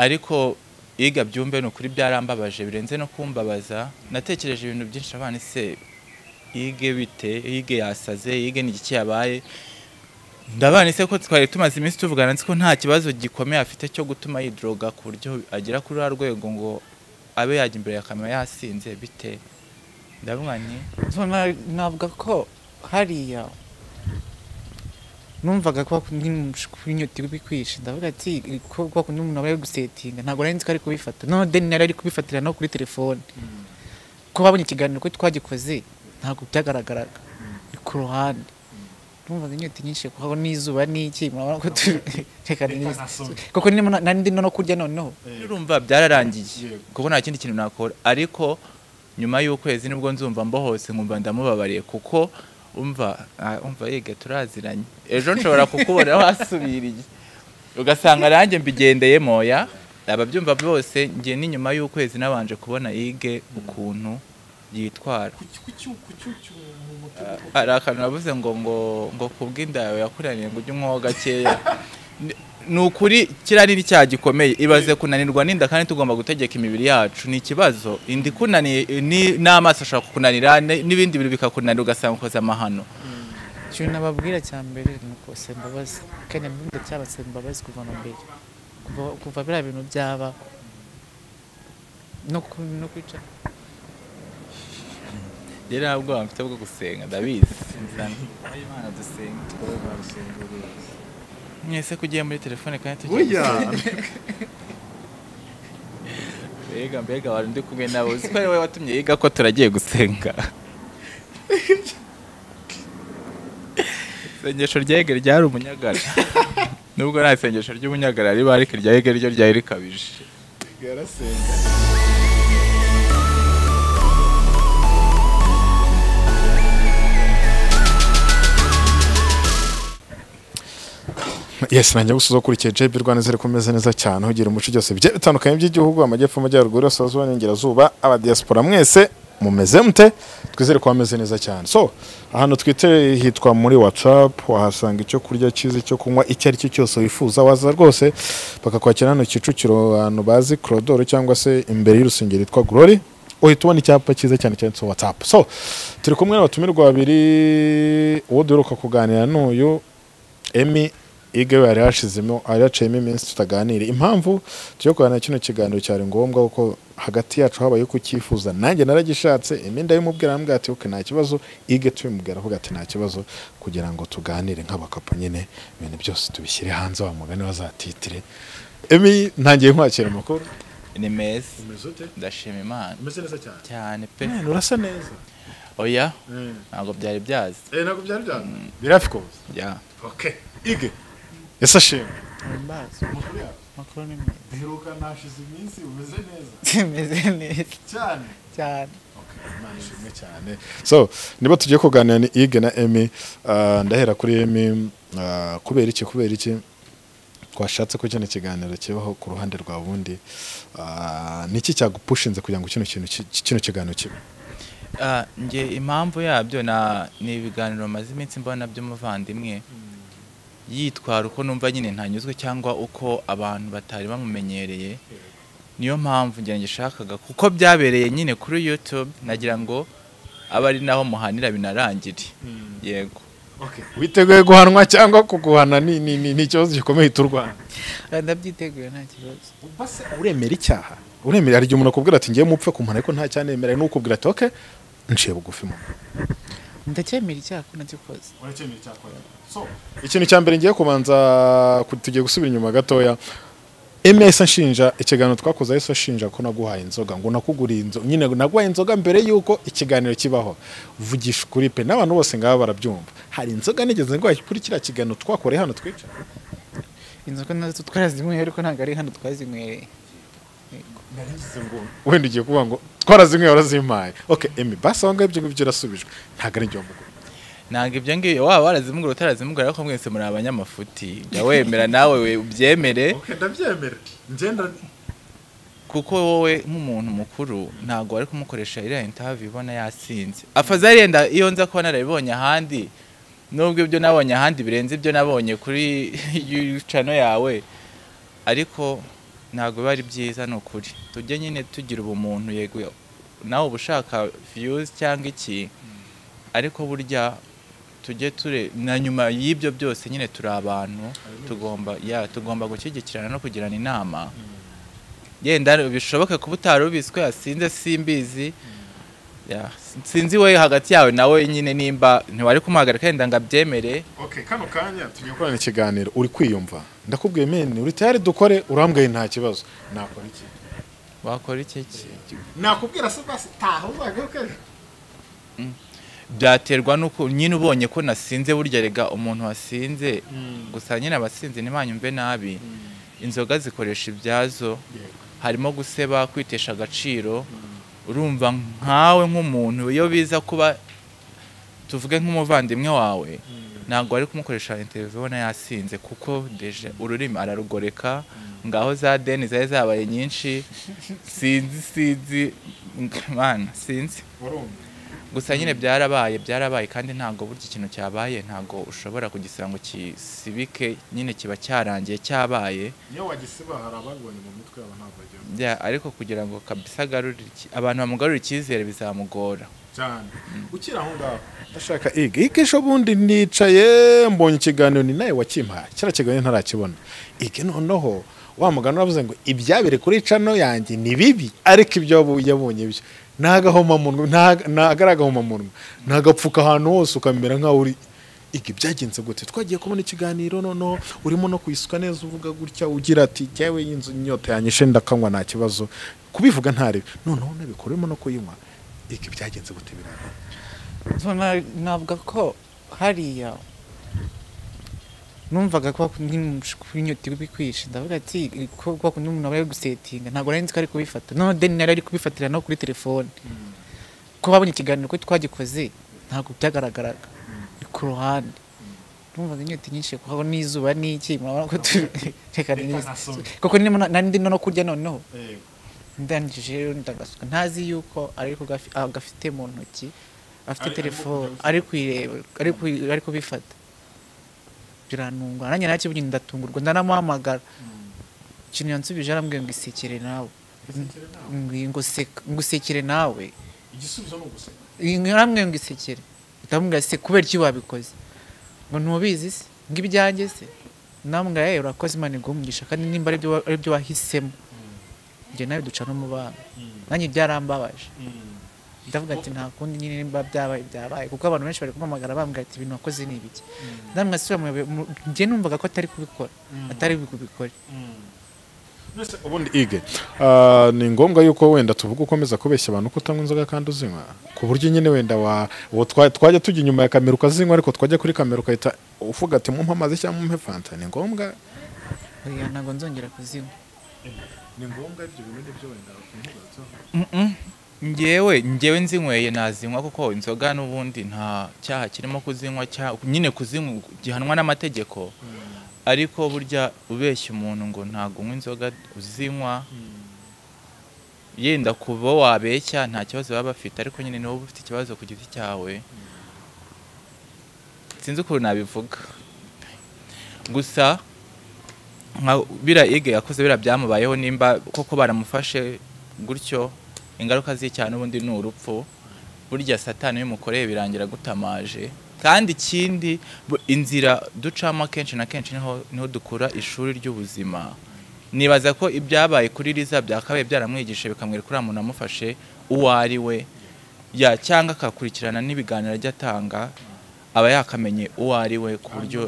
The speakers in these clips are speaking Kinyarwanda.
ariko yiga byumve no kuri byarambabaje birenze no kumbabaza natekereje ibintu byinshi abana se yige bite yige yasaze yige n'igiki yabaye ndabana se ko twari tumaze iminsi tuvugana nzi ko nta kibazo gikomeye afite cyo gutuma yidroga ku buryo agera kuri rwego ngo abe yajya imbere ya kamera yasinze bite ndabwanye navuga ko hariya numvaga ko kunyuti bikwishe ndavuga ati ko kundi umuntu aba gusetinga ntago nari nzi ko ari kubifata no then nari ari kubifatira no kuri telefone ko babonye ikiganiro ko twagikoze ntago byagaragaraga ku ruhande numvaga inyuti nyinshi kuko n'izuba n'iki murabona ko koko nandi no kurya noneho urumva byararangiye kuko nta kindi kintu nakora ariko nyuma y'ukwezi nibwo nzumva mbohose nkumva ndamubabariye kuko umva yiga turaziranye ejo nshobora kukubona wasubiriye ugasanga nanjye mbigendeyemo ya ababyumva bose ngiye n'inyuma y'ukwezi nabanje kubona yige ukuntu yitwara hari akantu navuze ngo kubw'inda yawe yakuraniye ngo ujye umwoga gakeya ni ukuri kiriya ni icyaha gikomeye ibaze kunanirwa n'inda kandi tugomba gutegeka imibiri yacu ni ikibazo indi kunaniye n'amaso ashobora kukunanira n'ibindi bintu bikakunanira ugasanga ukoze amahano cyo nababwira cya mbere ni uko sembabazi kandi mbinde cyaba sembabazi kuva no mbere kuva bira bintu byaba no kwica rero ntabwo mfite bwo gusenga ndabizi Imana dusenga mwese kugiye muri telefone kandi tugiye mbega wari ndi kumwe nawe uzi ko ari wowe watumye yiga ko turagiye gusenga isengesho rya Yege ryari umunyagara nubwo nta isengesho ry'umunyagara riba ariko irya Yege ryo ryari rikabije yarasenga yes nanjye gusuza kurikiye JB Rwanda zere kumeze neza cyane ugira umuco cyose bye bitandukanye by'igihugu amajyepfo amajyaruguru asazuba n'ingerazuba aba diaspora mwese mumeze mute twizere ko ameze neza cyane so ahantu twite hitwa muri WhatsApp wahasanga icyo kurya cyiza cyo kunywa icyo ari cyo cyose wifuza waza rwose bakakwakira hano Kicukiro abantu bazi Crodoro cyangwa se imbere y'urusengero yitwa Glory uhita ubona icyapa cyiza cyane cyane so WhatsApp so turi kumwe n'abatumirwa babiri uwo duheruka kuganira n'uyu Emi Ige yari yashizemo aracayemo iminsi tutaganira impamvu cyo kwana kino kiganiro cyari ngombwa uko hagati yacu habaye ko cyifuza nanjye naragishatse iminda y'umubwira ambwa ati uke nta kibazo Ige tumubwira avuga ati nta kibazo kugira ngo tuganire nk'abakapo nyine ibintu byose tubishyire hanze wa mugani wazatitire Emi ntangiye nkwakira amakuru ni meza ndashima Imana umeze neza cyane pe urasa neza oya ntabwo byari byazi ntabwo byari byazi birafiko ya okay Ige Yesashim makuru ni biruka nashize iminsi umeze neza cyane okay cyane so niba tugiye kuganira ni Ige na Emi ndahera kuri Emi kubera iki twashatse ko cyane kiganiro kibaho ku ruhande rwa bundi niki cyagupushinze kugira ngo kino kiganiro kibe nge impamvu yabyo ni ibiganiro maze iminsi mbona by'umuvandimwe yitwara uko numva nyine ntanyuzwe cyangwa uko abantu batari bamumenyereye niyo mpamvu ngira ngishakaga kuko byabereye nyine kuri YouTube nagira ngo abari naho muhanira binarangire yego okay witeguye guhanwa cyangwa kuguhana ni ikibazo gikomeye turwana ndabyiteguye nta kibazo base uremera icyaha uremera ari umuntu akubwira ati ngiye mupfe kumana ariko nta cyanemera n'ukubwira ati okay nciye bugufi mu ndacyemera icyaha ko nagikoze uracyemera icyaha so ikintu cya mbere ngiye kubanza tugiye gusubira inyuma gatoya MS ashinja ikiganiro twakoze yese ashinja ko naguhaye inzoga ngo nakuguriye inzoga nyine naguhaye inzoga mbere yuko ikiganiro kibaho vugisha kuri pe n'abantu bose ngaba barabyumva hari inzoga nigeze ngo kuri kira kiganiro twakoreye hano twica inzoga nazo twarazimwe ariko ntago ari hano twazinyweye narigize ngo wenda ugiye kuvuga ngo twarazimwe warazimpaye okay Emi basi wangaye ibyo ngibyo rasubijwe ntago ari njye muguru ntago ibyo ngiyo waba warazimugura utarazimugura ariko mwese muri abanyamafuti jya wemera nawe ubyemere okay ndabyemera ngenda kuko wowe nk'umuntu mukuru ntago ari kumukoresha iriya interview ibona yasinze afazari yenda iyo nza kuba narabibonye ahandi nubwo ibyo nabonye ahandi birenze ibyo nabonye kuri channel yawe ariko ntabwo bari byiza ni ukuri tujye nyine tugira ubumuntu yego nawe ubushaka views cyangwa iki ariko burya tujye ture na nyuma y'ibyo byose nyine turi abantu tugomba gushyigikirana no kugirana inama yenda bishoboke kuba utari ubizi ko yasinze simbizi sinzi we hagati yawe nawe nyine nimba ntiwari kumuhagarika yenda ngo abyemere. Okay, kano kanya tugiye gukorana ikiganiro uri kwiyumva ndakubwiye mene uri tayari dukore urambwiye nta kibazo nakora iki wakora iki nakubwira se basi taho uzagaruke byaterwa nuko nyine ubonye ko nasinze burya rega umuntu wasinze gusa nyine abasinze ntibanyumve nabi inzoga zikoresha ibyazo harimo guseba kwitesha agaciro urumva nkawe nk'umuntu iyo biza kuba tuvuge nk'umuvandimwe wawe ntabwo ari kumukoresha interview ubona yasinze kuko deje ururimi ararugoreka ngaho za deni zari zabaye nyinshi sinzi mana sinzi gusa nyine byarabaye kandi ntabwo burya ikintu cyabaye ntabwo ushobora kugisanga ngo kisibike nyine kiba cyarangiye cyabaye niyo wagisiba hari abagwanye mu mitwe yabo ntabwo bajya ariko kugira ngo kabisa agarurire abantu bamugarurire icyizere bizamugora cyane ukira aho ngaho ndashaka ige ejo bundi nicaye mbonye ikiganiro ni nawe wakimpaye kira kiganiro ntarakibona ige noneho wa mugano uravuze ngo ibyabire kuri cano yanjye ni bibi ariko ibyo yabonye byo nagahoma munwa nagaragahoma munwa nagapfuka ahantu hose ukamera nka uri iki byagenze gute twagiye kubona ikiganiro noneho urimo no kwisuka neza uvuga gutya ugira ati cyawe y'inzu nyota yanyishe ndakanywa nta kibazo kubivuga ntare noneho nabikoremo no kuyinywa iki byagenze gute birana navuga ko hariya numvaga ko inyota iri kwishe ndavuga ati ko umuntu aba ari gusetinga ntabwo nari nzi ko ari kubifata none deni nari ari kubifatira no kuri telefone ko babonye ikiganiro ko twagikoze ntabwo byagaragaraga ku ruhande numvaga inyota nyinshi kuko n'izuba n'iki murabona ko koko nari no kurya noneho ndangije ndagasuka ntazi yuko ariko agafite mu ntoki afite telefone ari kwireba ari kubifata biranungwa nanjye nakibunye ndatungurwa ndanamuhamagara ikintu yansubije arambwiye ngo isekere nawe ngo usekere nawe igisubizo no guseka arambwiye ngo isekere ndamubwira se kubera iki wabikoze ngo ntubizi se ngo ibyanjye se namubwira yewe urakoze Imana igumugisha kandi nimba ari byo wahisemo njye nawe duca no mu bana nanjye byarambabaje ndavuga ati nta kundi nyine nimba byabaye kuko abantu benshi bari kumamagara bambwira ati ibintu wakoze ni ibiki ndamwe asubira njye numvaga ko atari kubikora atari kubikora ubundi ige ni ngombwa yuko wenda tuvuga ukomeza kubeshya abantu ko utanywa inzoga kandi uzinywa ku buryo nyine wenda twajya tujya inyuma ya kamera ukazinywa ariko twajya kuri kamera ukahita uvuga ati mumpe amazi cyangwa mumpe fanta ni ngombwa ntabwo nzongera kuzinywa ni ngombwa ibyo bintu byo wenda bakumva njyewe nzinyweye nazinywa kuko inzoga n'ubundi nta cyaha kirimo kuzinywa nyine kuzinywa gihanwa n'amategeko ariko burya ubeshya umuntu ngo ntago unywa inzoga uzinywa yenda kuba wabeshya nta kibazo baba bafite ariko nyine niba ufite ikibazo ku giti cyawe sinzi ukuntu nabivuga gusa bira ige yakoze bira byamubayeho nimba koko baramufashe gutyo ingaruka z'icyaha n'ubundi ni urupfu burya satani y'umukoreye birangira gutamaje kandi ikindi inzira ducamo kenshi na kenshi niho dukura ishuri ry'ubuzima nibaza ko ibyabaye kuri Riza byakabaye byaramwigisha bikamwereka uriya muntu amufashe uwo ari we cyangwa akakurikirana n'ibiganiro ajya atanga aba yakamenye uwo ari we ku buryo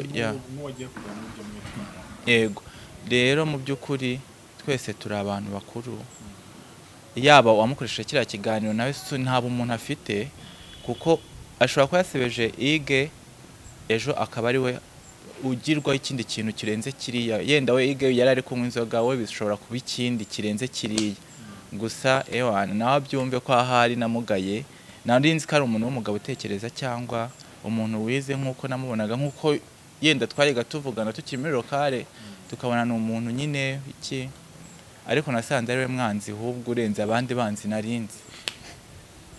yego rero mu by'ukuri twese turi abantu bakuru yaba uwamukoresheje kiriya kiganiro nawe ntabwo umuntu afite kuko ashobora kuba yasebeje ige ejo akaba ari we ugirwaho ikindi kintu kirenze kiriya yenda we ige yari ari kunywa inzoga we bishobora kuba ikindi kirenze kiriya gusa ewana nawe abyumve ko ahari namugaye nandi nzi ko ari umuntu w'umugabo utekereza cyangwa umuntu wize nk'uko namubonaga nk'uko yenda twariga tuvugana tukiri muri lokale tukabona ni umuntu nyine iki ariko nasanze ari we mwanzi ahubwo urenze abandi banzi narinzi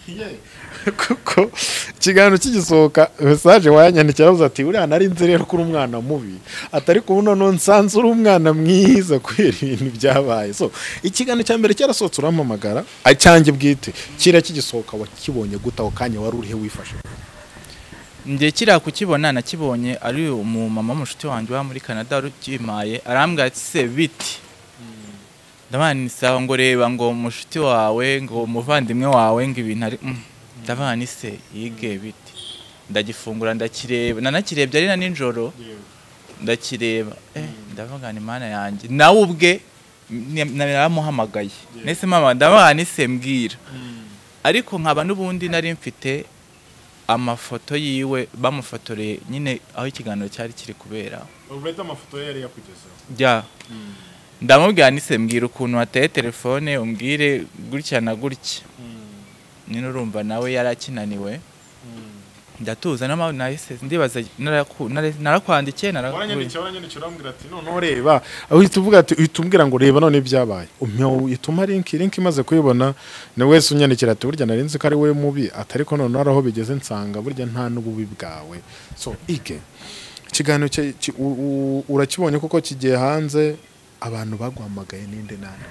kuko ikiganiro kigisohoka message wayanyandikira avuze ati uriya nari nzi rero ko uri umwana mubi atari kubona none nsanze uri umwana mwiza kubera ibintu byabaye. So ikiganiro cya mbere cyarasohotse urampamagara acyanjye bwite kira kigisohoka wakibonye gutaho kanya wari urihe wifashe? Ngiye kira kukibona nakibonye ari umumama w'umushuti wanjye wa muri Canada rukimaye arambwira ati se biti ndabani sawa ngo reba ngo umushuti wawe ngo umuvandimwe wawe ngo ibintu ari ndabani se yige biti ndagifungura ndakireba nanakirebye ari na ninjoro ndakireba ndavuga ni mana yanjye nawe ubwe naramuhamagaye nese mama ndabani se mbwira ariko nkaba n'ubundi nari mfite amafoto yiwe bamufotoreye nyine aho ikiganiro cyari kiri kubera. Uretse amafoto yari yakugezeho ja ndamubwira nise mbwira ukuntu wateye telefone umbwire gutya na gutya nyine urumva nawe yarakinaniwe ndatuza n'amawe nahise ndibaza narakwandikiye waranyandikira urambwira ati none ureba uhita uvuga ati uhita umbwira ngo reba none byabaye utuma link imaze kuyibona na wese unyandikira ati burya narinzi ko ari we mubi atari ko none araho bigeze nsanga burya nta n'ububi bwawe. So ike ikiganiro urakibonye kuko kigiye hanze abantu baguhamagaye ninde nande?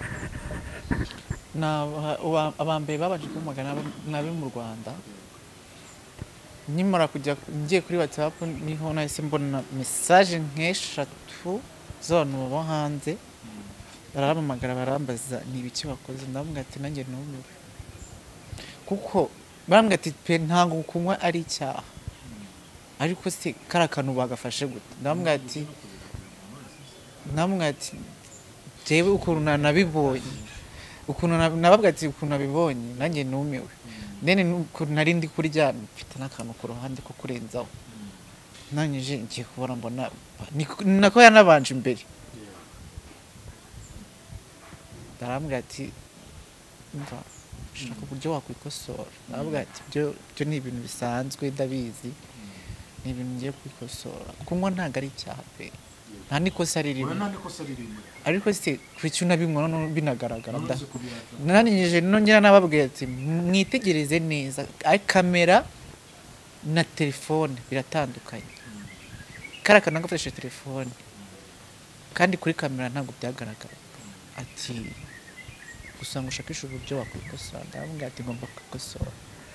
Abambere babaje kumagana nabe mu Rwanda nimara kujya ngiye kuri WhatsApp niho nahise mbona message nk'eshatu z'abantu bo hanze barampamagara barambaza ni ibiki wakoze ndamubwira ati nanjye numiwe kuko barambwira ati pe ntango kunywa ari icyaha ariko se karakantu bagafashe gute ndamubwira ati jewe ukuntu nabibonye ukuntu nababwira ati ukuntu nabibonye nanjye numiwe nene ukuntu nari ndi kurya mfite n'akantu ku ruhande ko kurenzaho nanyije ngiye kubona mbona nako yanabanje imbere darambwira ati mva shaka uburyo wakwikosora nababwira ati byo ni ibintu bisanzwe ndabizi ni ibintu ngiye kwikosora kunywa ntago ari icyaha pe nta nikosa ririmo ariko se kuki unabimwa no binagaragara nananyije nongera nababwiye ati mwitegereze neza kamera na telefone biratandukanye karakana ngafashe telefone kandi kuri kamera ntabwo byagaragara ati usanga ushakisha uburyo wakwikosora ndababwira ati ngomba kwikosora.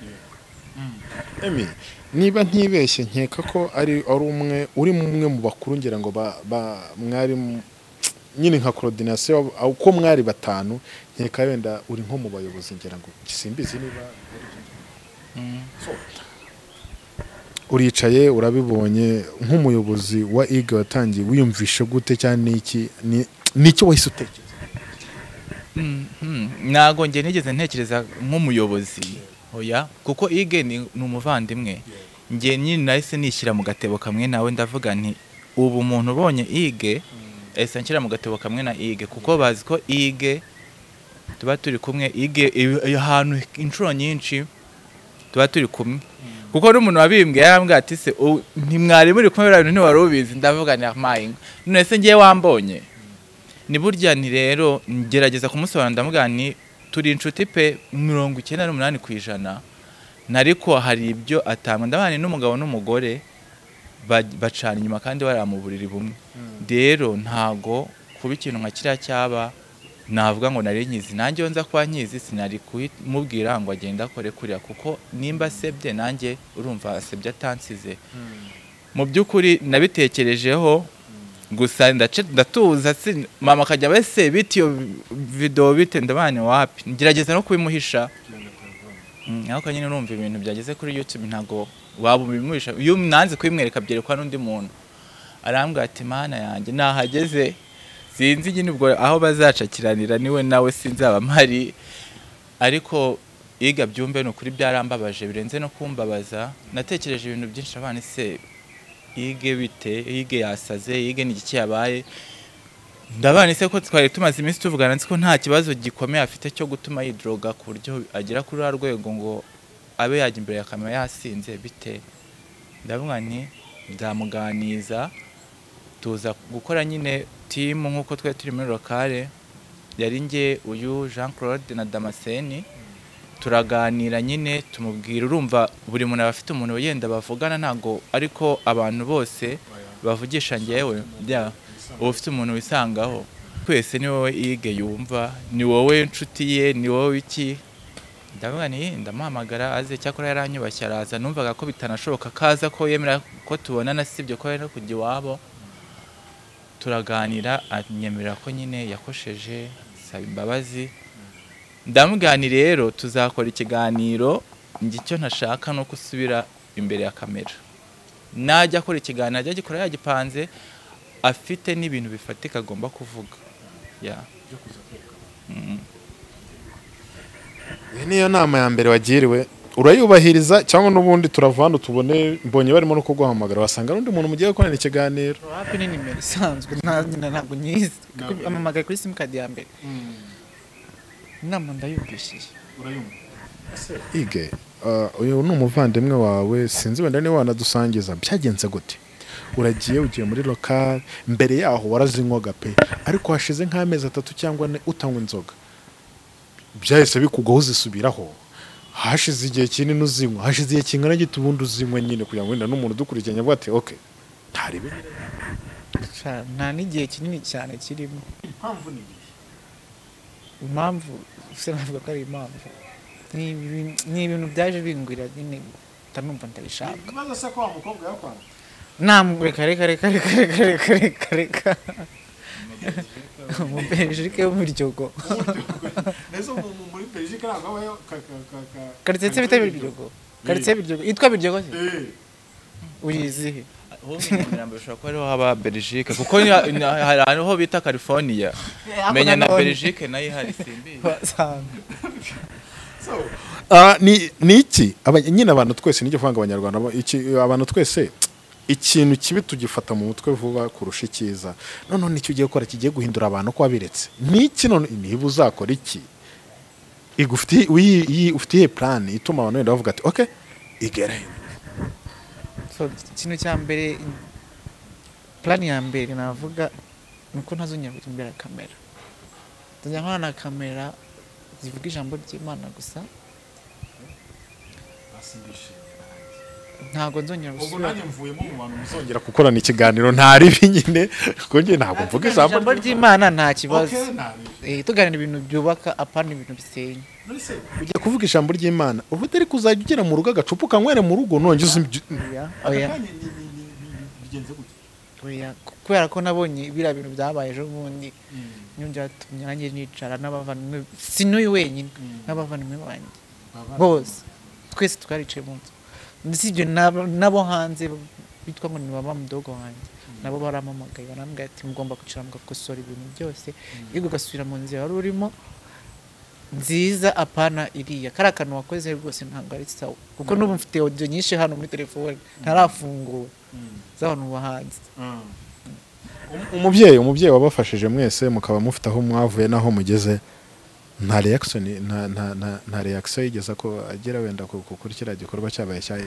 Emi niba ntibeshye nkeka ko ari umwe uri mu bakuru ngira ngo mwari nyine nka coordination uko mwari batanu nkeka wenda uri nko mu bayobozi ngira ngo gisimbizi niba uricaye urabibonye nk'umuyobozi wa HIGUE watangiye wiyumvisha gute cyane n'icyo wahise utekereza? Nago nge nigeze ntekereza nk'umuyobozi oya kuko HIGUE ni umuvandimwe nge nyine nahise nishyira mu gatebo kamwe nawe ndavuga nti ubu umuntu ubonye HIGUE ese nshyira mu gatebo kamwe na HIGUE kuko bazi ko HIGUE tuba turi kumwe HIGUE ahantu inshuro nyinshi tuba turi kumwe kuko n'umuntu wabimbwe yarambwira ati se ntimwari muri kumwe rero ntiwari ubizi ndavuga nti amaye none se ngiye wambonye ni burya ni rero ngerageza kumusobanura ndavuga nti turi inshuti pe 98% nariko hari ibyo atanga ndabana n'umugabo n'umugore bacana inyuma kandi bari mu buriri bumwe rero ntago kuba ikintu nka kiriya cyaba navuga ngo nari nkizi nanjye nza kwa nkizi sinari kumubwira ngo agenda akore kuriya kuko nimba sebye nanjye urumva asebye atansize mu by'ukuri nabitekerejeho gusa ndatuza mama akajya wese bitiyo video bite ndabane wapi ngerageza no kubimuhisha ariko nyine urumva ibintu byageze kuri YouTube ntago waba ubimuhisha iyo nanze kwimwereka byerekwa n'undi muntu arambwira ati mana yanjye nahageze sinzi nyine ubwo aho bazacakiranira niwe nawe sinzaba mpari ariko HIGUE byumve no kuri byarambabaje birenze no kumbabaza natekereje ibintu byinshi abana se HIGUE bite HIGUE yasaze HIGUE ni iki yabaye ndabana se ko twari tumaze iminsi tuvugana nzi ko nta kibazo gikomeye afite cyo gutuma yidroga ku buryo agera kuri rwego ngo abe yajya imbere ya kamera yasinze bite ndavuga nti ndamuganiza tuza gukora nyine team nkuko twe turi muri locale yari nge uyu Jean Claude na Damascene turaganira nyine tumubwira urumva buri muntu aba afite umuntu yenda bavugana ntago ariko abantu bose bavugisha ngewe bya uba ufite umuntu wisangaho twese ni wowe ige yumva ni wowe inshuti ye ni wowe iki ndavuga ni ndamuhamagara aze cyakora yaranyubashye araza numvaga ko bitanashoboka kaza ko yemera ko tubonana sibyo ko ari no kujya iwabo turaganira anyemerera ko nyine yakosheje saba imbabazi ndamugani rero tuzakora ikiganiro icyo ntashaka no gusubira imbere ya kamera najya akora ikiganiro ajya gikora yagipanze afite n'ibintu bifatika agomba kuvuga niyo nama ya mbere wagiriwe urayubahiriza cyangwa n'ubundi turava hano tubone mbonye barimo no kuguhamagara wasanga n'undi muntu mugiye gukorana ikiganiro hapi ni nimero isanzwe ntabwo nyizi amamagaye kuri simukadi ya mbere inama ndayumvishije ige uyu ni umuvandimwe wawe sinzi wenda niba wanadusangiza byagenze gute uragiye ugiye muri lokal mbere yaho warazinywaga pe ariko hashize nk'amezi 3 cyangwa 4 utanywa inzoga byahise bikugwaho zisubiraho hashize igihe kinini uzinywa hashize igihe kingana gito ubundi uzinywa nyine kugira ngo wenda n'umuntu dukurikiranye avuga ati okay ntari bibi nta n'igihe kinini cyane kirimo impamvu navuga ko ari impamvu ni ibintu byaje bingwira nyine ntanumva ndabishaka maze se ko wa mukobwa yakwanga reka mu Belgique yo muri Ryogo nezo muri Belgique nagabayo karitse bita Biryogo karitse Biryogo itwa Biryogo uyizihe umuntu bashobora ko ariho haba Belgique kuko hari aho bita California menya na Belgique nayo hari simbi ni iki nyine abantu twese nijye vanga abanyarwanda abantu twese ikintu kibi tugifata mu mutwe vuba kurusha ikiza none nicyo ugiye gukora kigiye guhindura abantu ko wabiretse niki none niba uzakora iki ufitiye plan ituma abantu wenda bavuga ati okay igere so ikintu cya mbere plan ya mbere navuga nuko ntazongera imbere ya kamera tujya nkana na kamera zivuga ijambo ry'Imana gusa ntago nzongera gusubira ubwo mvuyemo mu bantu muzongera gukorana ikiganiro ntari binyine konje ntago mvuga ijambo ry'Imana nta kibazo tuganira ibintu byubaka apana ibintu bisenya ujya kuvuga ijambo ry'Imana ubu utari kuzajya ugera mu rugo agacupa kanywere mu rugo nongeze bigenze gute kubera ko nabonye bira bintu byabaye ejo bundi nyumva tumye nanjye nicara n'abavandimwe sinuye wenyine n'abavandimwe banjye bose twese twaricaye mu nzu ndisibyo nabo hanze bitwa ngo ni baba mudogo wanjye nabo baramamagaye barambwira ati mugomba kwicara mugakosora ibintu byose yego gasubira mu nzira wari urimo nziza apana iriya kari akantu wakoze rwose ntabwo ari sawa kuko n'ubu mfite audio nyinshi hano muri telefone ntarafungura z'abantu bahanze umubyeyi wabafashije mwese mukaba mufite aho mwavuye naho mugeze nta reaction yigeza ko agera wenda kuri kiriya gikorwa cyabaye cyaye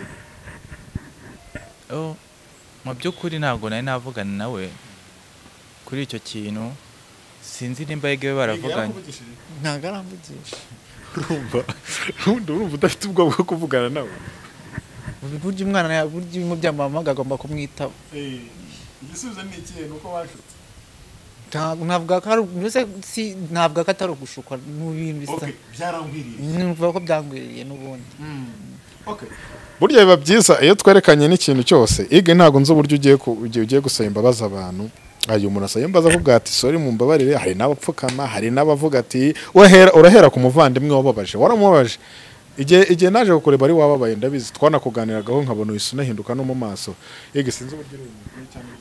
mu by'ukuri ntabwo nari navugana nawe kuri icyo kintu sinzi nimba yegewe baravuganye ntabwo aramvugisha urumva udafite ubwoba bwo kuvugana nawe burya umwana burya umubyamamaga agomba kumwitaba igisubizo ni ikihe nuko washutse ntabwo ko atari ugushukwa n'ibintu bisa byarangwiriye numva ko byangwiriye n'ubundi burya biba byiza iyo twerekanye n'ikintu cyose ige ntabwo nzi uburyo ugiye gusaba imbabazi abantu ayo umuntu asaba imbabazi avuga ati sorry mumbabarire hari n'abapfukama hari n'abavuga ati urahera ku muvandimwe wababaje waramubabaje igihe naje kukureba ari wababaye ndabizi twanakuganiragaho nkabona uhise unahinduka no mu maso ige sinzi uburyo uri cyane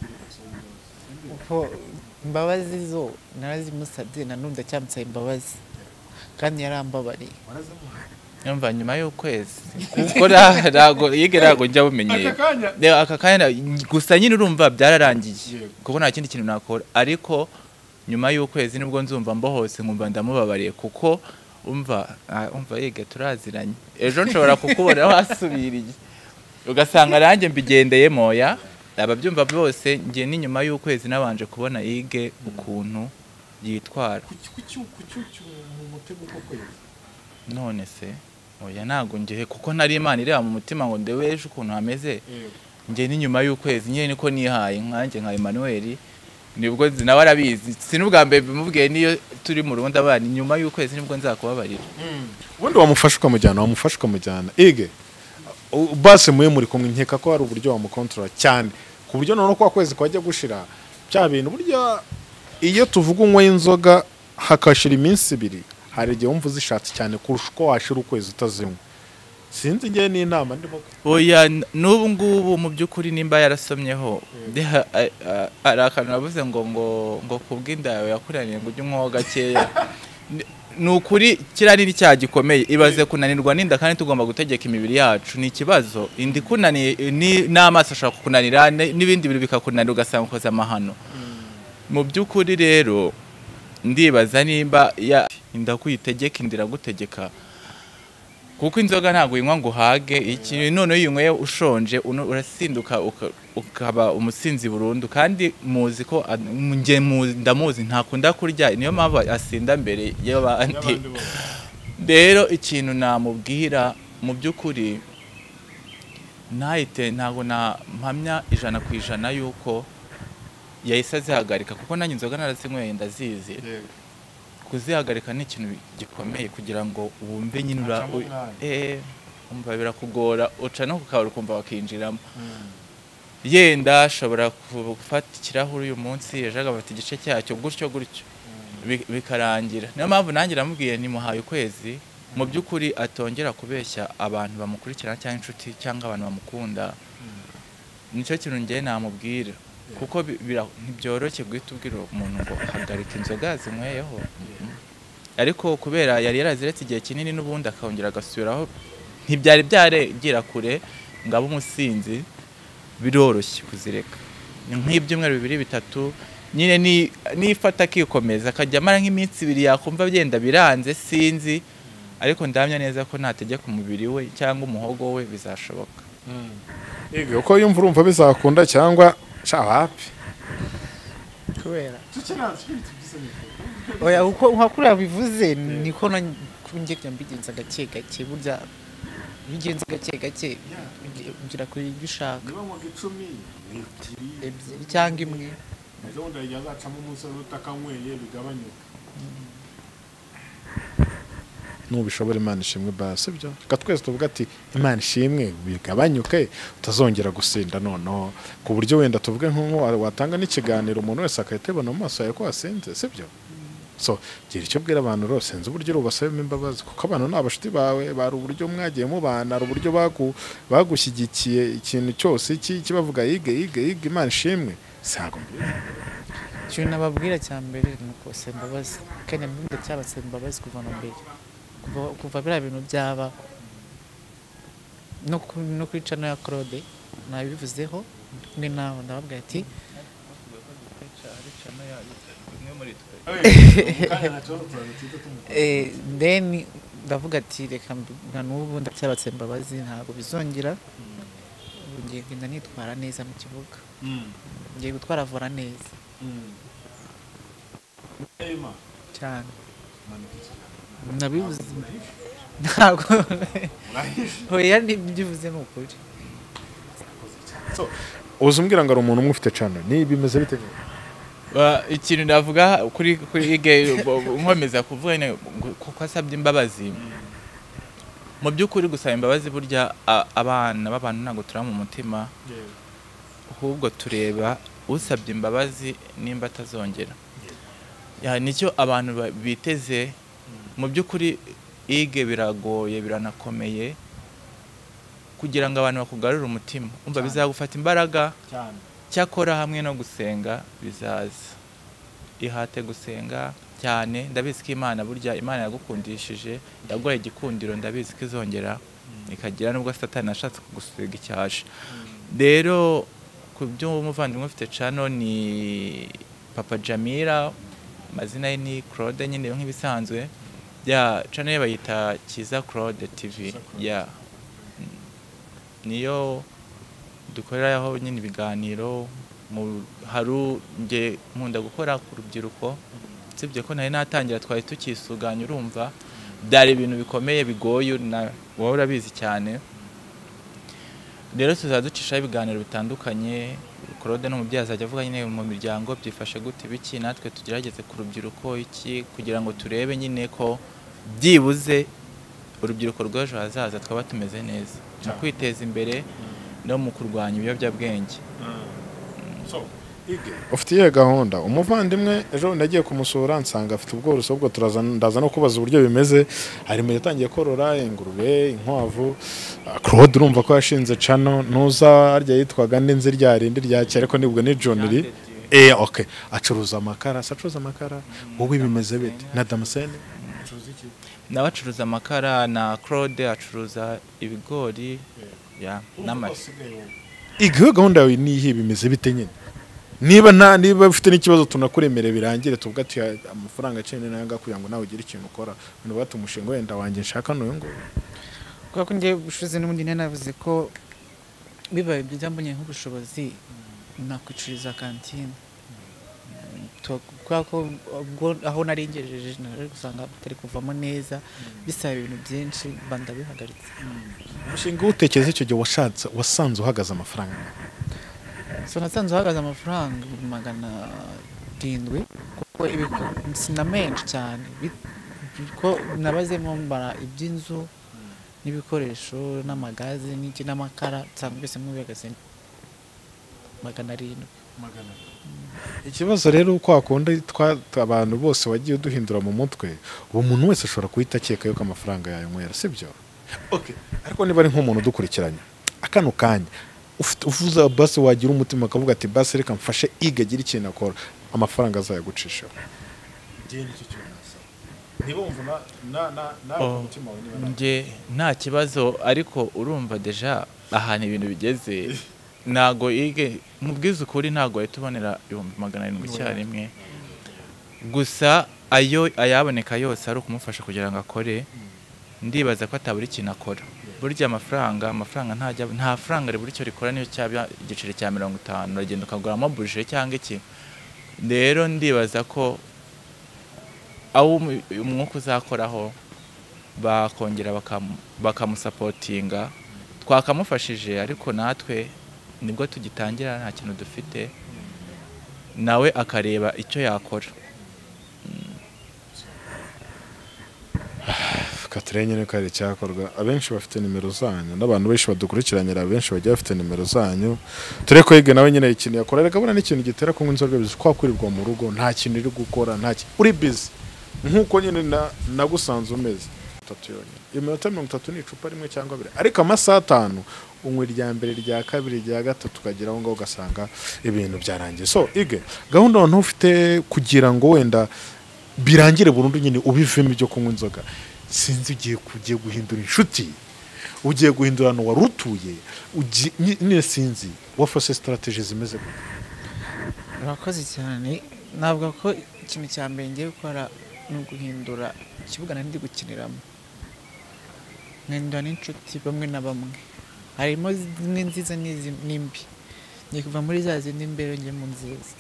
imbabazi zo narazimusabye nanunda cyamusaba imbabazi kandi yarambabariye yumva nyuma y'ukwezi kuko ntago njya bumenyeye aka kanya gusa nyine urumva byararangiye kuko nta kindi kintu nakora ariko nyuma y'ukwezi nibwo nzumva mbohose nkumva ndamubabariye kuko umva yega turaziranye ejo nshobora kukubona wasubiriye ugasanga nanjye mbigendeyemo ya ababyumva bose ngiye n'inyuma y'ukwezi nabanje kubona ige ukuntu yitwara none se oya ntago ngiye kuko nari Imana ireba mu mutima ngo ndeweje ukuntu hameze ngiye n'inyuma y'ukwezi nyine niko nihaye nkanjye nka Emmanuel nibwo nawe arabizi sinubwa mbere bimubwiye niyo turi mu Rwanda abana inyuma y'ukwezi nibwo nzakubabarira ubundi wamufasha ukamujyana ige base muri kumwe nkeka ko hari uburyo wamukontorora cyane ku buryo none ko kwezi kwajya gushira bya bintu burya iyo tuvuga unywa inzoga hakashira iminsi 2 hari igihe wumva uzishatse cyane kurusha uko washira ukwezi utazinywa sinzi ngiye n'inama ndimo oya n'ubu ngubu mu by'ukuri nimba yarasomyeho arakanura navuze ngo kubw'inda yawe yakuraniye ngo ujye unywaho gakeya nukuri kirari n'icyaha gikomeye ibaze kunanirwa n'inda kandi tugomba gutegeka imibiri yacu ni ikibazo indi kunaniye n'amaso ashaka kukunanira n'ibindi bintu bikakunanira ugasanga ukoze amahano mu by'ukuri rero ndibaza nimba inda kuyitegeka indira gutegeka kuko inzoga ntago yinywa ngo uhage iki none yinyweye ushonje urasinduka ukaba umusinzi burundu kandi muzi ko ndamuzi ntakunda kurya niyo mpamvu asinda mbere y'abandi rero ikintu namubwira mu by'ukuri ntago nampamya 100% yuko yahise azihagarika kuko nanjye inzoga narazinyweye ndazizi kuzihagarika ni ikintu gikomeye kugira ngo wumve nyine umva birakugora uca no kukabura ukumva wakinjiramo yenda ashobora gufata ikirahuri uyu munsi ejo agafata igice cyacyo gutyo bikarangira niyo mpamvu nanjye namubwiye nimuhaye ukwezi mu by'ukuri atongera kubeshya abantu bamukurikirana cyangwa inshuti cyangwa abantu bamukunda nicyo kintu ngiye namubwira kuko ntibyoroshye guhita ubwira umuntu ngo hagarika inzoga zinyweyeho ariko kubera yari yaraziretse igihe kinini n'ubundi akongera agasubiraho ntibyari byaregera kure ngo abe umusinzi biroroshye kuzireka nk'ibyumweru 2-3 nyine nifata akikomeza akajya amara nk'iminsi 2 yakumva byenda biranze sinzi ariko ndamya neza ko nategeka umubiri we cyangwa umuhogo we bizashoboka uko yumva urumva bizakunda cyangwa shawapi kubera oya uko nkakura bivuze niko nje cyambigenza gake gake burya bigenza gake ugira kuri ibyo ushaka cyangwa imwe ejo bundi yazacamo umusore utakanyweye bigabanyuka nubishobora Imana ishimwe base byo reka twese tuvuga ati Imana ishimwe bigabanyuke utazongera gusinda noneho ku buryo wenda tuvuge nko watanga n'ikiganiro umuntu wese akayitebona mu maso yawe ko wasinze sibyo so gira icyo bwira abantu rose nzi uburyo rubasabemo imbabazi kuko abantu n'abashuti bawe bari uburyo mwagiye mubana ari uburyo bagushyigikiye ikintu cyose kibavuga yige Imana ishimwe sago cyo nababwira cya mbere nuko sembabazi kandi mbinde cyabase imbabazi kuva no mbere kuva bira bintu byaba no kwica no ya Claude nabivuzeho mwe naho ndababwira ati then ndavuga ati reka n'ubu ndacyabatse imbabazi ntabwo bizongera ngiye kugenda nitwara neza mu kibuga ngiye gutwara vora neza cyane nabivuze ntabwo hoya nibyivuze n'ukuri uzumbwira ngo ari umuntu umwe ufite channel ni bimeze bite ikintu navuga kuri nkomeza kuvuga kuko asabye imbabazi mu by'ukuri gusaba imbabazi burya abana b'abantu ntabwo tura mu mutima ahubwo tureba usabye imbabazi nimba atazongera nicyo abantu biteze mu by'ukuri ige biragoye biranakomeye kugira ngo abantu bakugarure umutima umva bizagufata imbaraga cyakora hamwe no gusenga bizaza ihate gusenga cyane ndabizi ko Imana burya Imana yagukundishije yaguhaye igikundiro ndabizi ko izongera ikagira nubwo Satani ashatse kugusiga icyasha rero ku byo umuvandimwe ufite channel ni Papa Jamila mazina ye ni Claude nyine nk'ibisanzwe ya channel bayita Kiza Claude TV ya niyo dukoreraho nyine ibiganiro haru nge nkunda gukora ku rubyiruko sibye ko nari natangira twari tukisuganya urumva byari ibintu bikomeye bigoye na wowe urabizi cyane. Rero tuzaducisha ibiganiro bitandukanye. Claude n'umubyeyi azajya avuga nyine mu miryango byifashe gute biki, natwe tugerageze ku rubyiruko iki kugira ngo turebe nyine ko byibuze urubyiruko rw'ejo hazaza twaba tumeze neza mu kwiteza imbere no mu kurwanya ibiyobyabwenge. ufite iyo gahunda umuvandimwe ejo nagiye kumusura nsanga afite ubworozi bwo ndaza no kubaza uburyo bimeze, harimo yatangiye korora ingurube, inkwavu. Claude urumva ko yashinze channel nuza arya yitwaga n'inzi rya rindi rya cyane ko nibwo ni Johnny. Okay, acuruza amakara, acuruza amakara. Wowe bimeze bite? Na Damascene acuruza iki? Nawe acuruza amakara, na Claude acuruza ibigori ya n'amafi. Igihe gahunda yawe ni ihe bimeze bite nyine? Niba ufite n'ikibazo tunakuremere birangire tuvuga ati amafaranga cyane nanga kugira ngo nawe ugire ikintu ukora. Bino batu umushinga wenda wanjye nshaka n'uyu ngo. Kwa ko ngiye bushuze n'ubundi navuze ko bibaye byambonye nk'ubushobozi nakwicuriza kantine. Kwa ko aho nari ngejeje nari gusanga bitari kuvamo neza, bisaba ibintu byinshi banda bihagaritse. Umushinga utekereza icyo gihe wasanze uhagaze amafaranga. So nasanze uhagaze amafaranga 700 kuko sina menshi cyane ko nabazemo mbara iby'inzu n'ibikoresho n'amagaze n'iki n'amakara cyangwa byose mu bihagaze 700. Ikibazo rero uko akunda abantu bose wagiye uduhindura mu mutwe, uwo muntu wese ashobora kuhita akeka yuko amafaranga yayo nkwera, sibyo? Okay, ariko niba ari nk'umuntu udukurikiranya akano kanya uvuza basi wagira umutima akavuga ati basi reka mfashe iga gira ikintu akora, amafaranga azayagucisha. Niba umva umutima wawe niba nje nta kibazo, ariko urumva deja ahantu ibintu bigeze nago ige mubwiza ukuri ntago yatubonera 700 icyarimwe, gusa ayaboneka yose ari ukumufasha kugira ngo akore. Ndibaza ko ataburi ikintu akora. Burya amafaranga nta faranga riburi cyo rikora niyo cyaba igiceri cya 50 uragenda ukaguramo buje cyangwa iki. Rero ndibaza ko aho umwuka uzakoraho bakongera bakamusapotinga twakamufashije, ariko natwe nibwo tugitangira nta kintu dufite, nawe akareba icyo yakora. Katrenya kare cyakorwa. Abenshi bafite nimero zanyu n'abantu benshi badukurikiranira, abenshi bagiye bafite nimero zanyu. Tureko yige nawe nyine ikintu yakora, reka bura n'ikintu gitera ko inzoga bizi kwa kurirwa mu rugo, nta kintu iri gukora, nta uri busy nkuko nyine nagusanze umeze. 3 yonyine iminota 30 ni icupa rimwe cyangwa 2, ariko amasaha 5 unywe irya mbere rya kabiri rya gatatu kagira ngo ugasanga ibintu byarangiye. So ige gahunda abantu ufite kugira ngo wenda birangire burundu nyine ubivemo ibyo kunywa inzoga, sinzi ugiye guhindura inshuti, ugiye guhindurana warutuye, nyine sinzi wafashe strategies zimeze gute? Urakoze cyane. Ntabwo ko ikintu cya mbere ngiye gukora no guhindura ikibuga nandi gukiniramo, nkenda n'inshuti bamwe na bamwe, harimo zimwe nziza n'imbi. Ngiye kuva muri za zindi mbere ngiye mu nziza.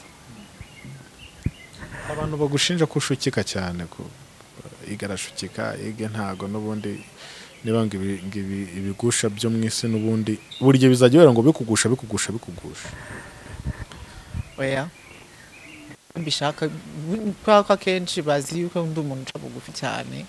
Abantu bagushinja ko ushukika cyane ko igarashukika ige ntago n'ubundi niba ibigusha byo mwisi n'ubundi buryo bizajya ngo bikugusha. Oya mbishaka kwa kenshi bazi yuko ndi umuntu uca bugufi cyane,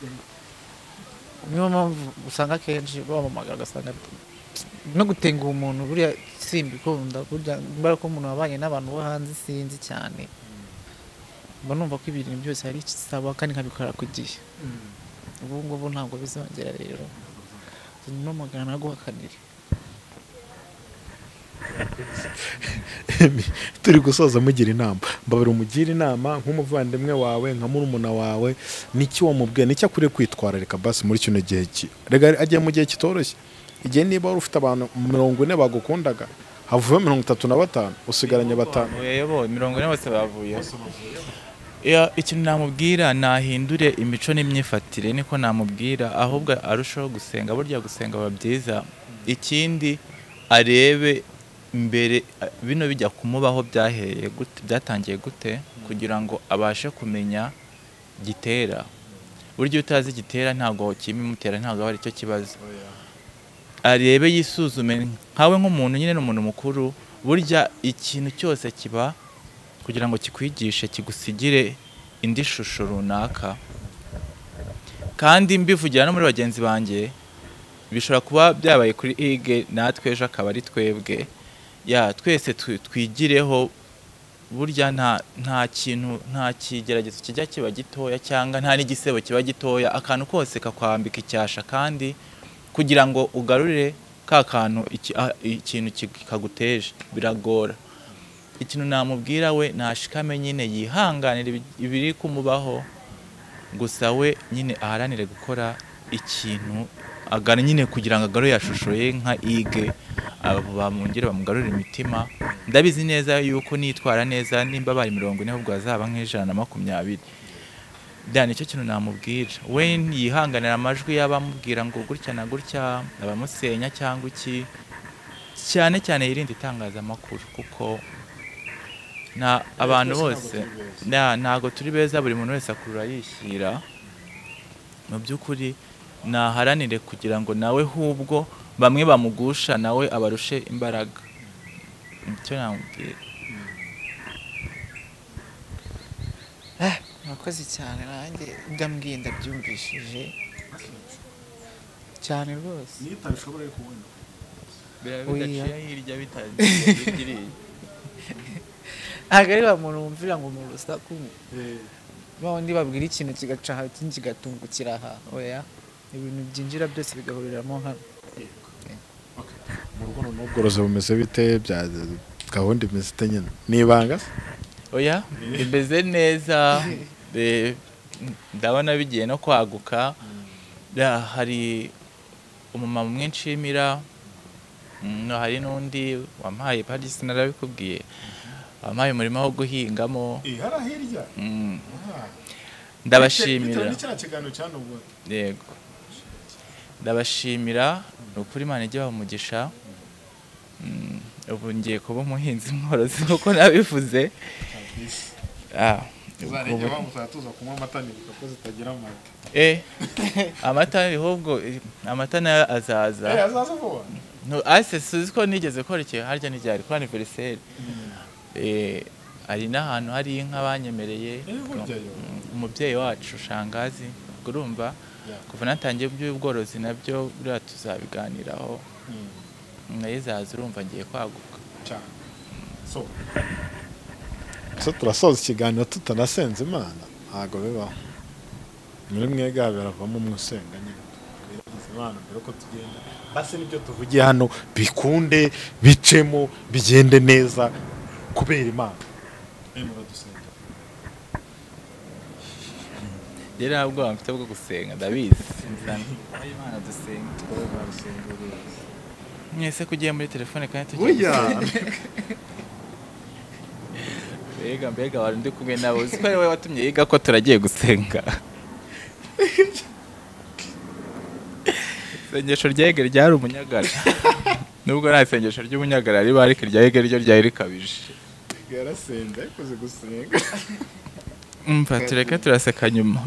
niyo mpamvu usanga kenshi bamamagara gasanga no gutenga umuntu buriya simbikunda, burya ko umuntu wabanye n'abantu bo hanze sinzi cyane, mba numva ko ibintu byose ari kisaba kandi nkabikora ku gihe. Ubu ngubu ntabwo bizongera rero no magana guhakanira. Turi gusoza mugira inama, mbabara umugira inama nk'umuvandimwe wawe nka murumuna wawe, niki wamubwiye nicyo akwiye kwitwararika basi muri kino gihe rega agiye mu gihe kitoroshye. Igihe niba wari ufite abantu 40 bagukundaga havuye 35 usigaranye 5 yebo 40 bose bavuye. Ikintu namubwira nahindure imico n'imyifatire, niko namubwira, ahubwo arushaho gusenga. Burya gusenga babyiza. Ikindi arebe mbere bino bijya kumubaho byaheye gute, byatangiye gute, kugira ngo abashe kumenya gitera. buryo utazi igitera ntabwo kimimutera ntabwo ari cyo kibazo arebe yisuzume nkawe nk'umuntu nyine n'umuntu mukuru burya ikintu cyose kiba kugira ngo kikwigishe kigusigire indi shusho runaka kandi mbivugira no muri bagenzi banjye bishobora kuba byabaye kuri HIGUE natwe ejo akaba ari twebwe twese twigireho burya nta kintu nta kigeragezo kijya kiba gitoya cyangwa nta n'igisebo kiba gitoya akantu kose kakwambika icyasha kandi kugira ngo ugarurire ka kantu ikintu kikaguteje biragora ikintu namubwira we nashikame nyine yihanganira ibiri kumubaho gusa we nyine aharanire gukora ikintu agana nyine kugira ngo agarure yashushoye nka HIGUE abo bamungire bamugarurira imitima ndabizi neza yuko nitwara neza nimba bari 40 ahubwo azaba nk'ijana20 nicyo kintu namubwira we yihanganira amajwi y'abamubwira ngo gutya na gutya abamusenya cyangwa iki cyane cyane yirinda itangazamakuru kuko abantu bose ntago turi beza buri muntu wese akurura yishyira mu by'ukuri naharanire kugira ngo nawe hubwo bamwe bamugusha nawe abarushe imbaraga icyo namubwira murakoze cyane nanjye ndambwiye ndabyumvishije cyane rwose nitabishobora kubona bidaciye hirya bitagiriye ntabwo ari ba muntu wumvira ngo mu rusaku bawundi babwira ikintu kigaca aha ikindi kigatungukira aha oya ibintu byinjira byose bigahuriramo hano mu rugo n'ubworozi bumeze bite bya gahunda imeze ite nyine nibanga oya imeze neza ndabona bigiye no kwaguka hari umumama umwe nshimira hari n'undi wampaye padisi narabikubwiye wampaye umurima wo guhingamo hirya ndabashimira yego ndabashimira ukuri Imana ijye bamugisha ubu ngiye kuba umuhinzi mworozi kuko nabivuze amata ahubwo amata nayo azaza suzi ko nigeze korekeye harya n'ibyari kuri anniversaire hari n'ahantu hari inka banyemereye umubyeyi wacu shangazi urumva kuva natangiye by'ubworozi nabyo buriya tuzabiganiraho nayo izaza urumva ngiye kwaguka so turasoza ikiganiro tutanasenze Imana ntago bibaho muri mwega biravamo umusenga nyine Imana mbere ko tugenda base nibyo tuvugiye hano bikunde bicemo bigende neza kubera Imana muradusenga rero ntabwo mfite bwo gusenga ndabizi Imana dusenga mwese kugiye muri telefone kandi tugiye mbega wari ndi kumwe nabo uzi ko ari wowe watumye yiga ko turagiye gusenga isengesho rya HIGUE ryari umunyagara nubwo nta isengesho ry'umunyagara riba ariko irya HIGUE ryo ryari rikabije yarasenga yakoze gusenga tureke turaseka nyuma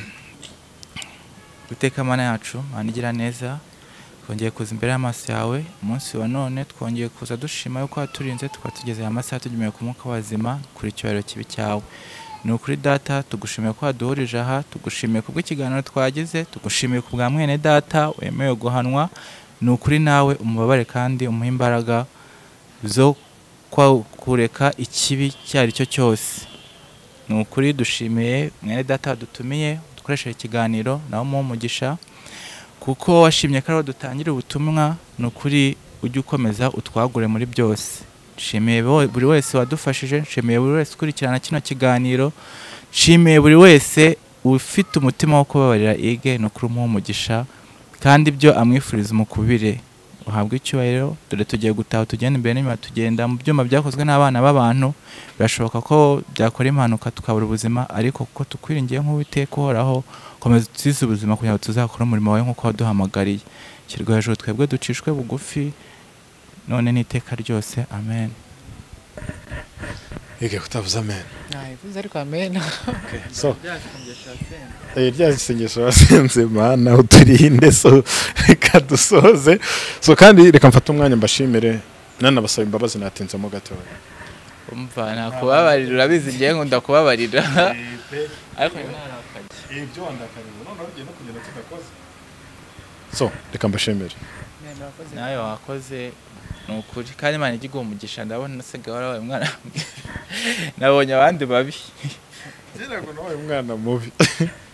guteka Mana yacu Mana igira neza twongeye kuza imbere y'amaso yawe umunsi wa none twongeye kuza dushima yuko waturinze tukatugeze amasaha tugemewe ku mwuka wazima kuri icyubahiro kibi cyawe ni ukuri data tugushimiye ko waduhurije aha tugushimiye kubwo ikiganiro twagize tugushimiye ku bwa mwene data wemewe guhanwa ni ukuri nawe umubabare kandi umuha imbaraga zo kureka ikibi icyo ari cyo cyose ni ukuri dushimiye mwene data wadutumiye dukoresheje ikiganiro nawe umuha umugisha kuko washimye ko dutangira ubutumwa ni ukuri ujye ukomeza utwagure muri byose nshimiye buri wese wadufashije nshimiye buri wese ukurikirana kino kiganiro nshimiye buri wese ufite umutima wo kubabarira HIGUE ni ukuri umuha umugisha kandi ibyo amwifuriza umukubire uhabwe icyubahiro dore tugiye gutaha tugenda imbere n'inyuma tugenda mu byuma byakozwe n'abana b'abantu birashoboka ko byakora impanuka tukabura ubuzima ariko kuko tukwiringiye nk'Uwiteka uhoraho komeza utuzize ubuzima kugira ngo tuzakore umurimo wawe nk'uko waduhamagariye shyirwa hejuru twebwe ducishwe bugufi none n'iteka ryose amen. ige kutavuza amen nayivuze ariko amen so rya sengesho wasenze mana uturinde so reka dusoze so kandi reka mfata umwanya mbashimire nanabasaba imbabazi natinzemo gatoya umva nakubabarira urabizi ngiye nkunda kubabarira ariko narakaje ibyo wandakariwe none ugiye no kugenda tudakoze so reka mbashimire nawe wakoze nukuri kandi Imana igiguha umugisha ndabona nasigaye warabaye umwana nabonye abandi babi ngira ngo nawe umwana mubi